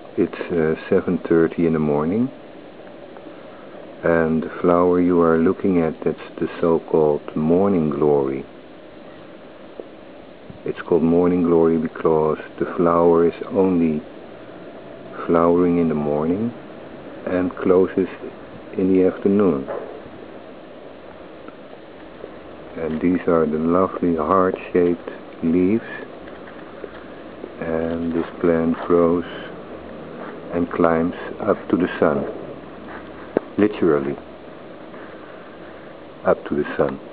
It's 7:30 in the morning, and the flower you are looking at, that's the so-called morning glory. It's called morning glory because the flower is only flowering in the morning and closes in the afternoon. And these are the lovely heart-shaped leaves, and this plant grows and climbs up to the sun, literally up to the sun.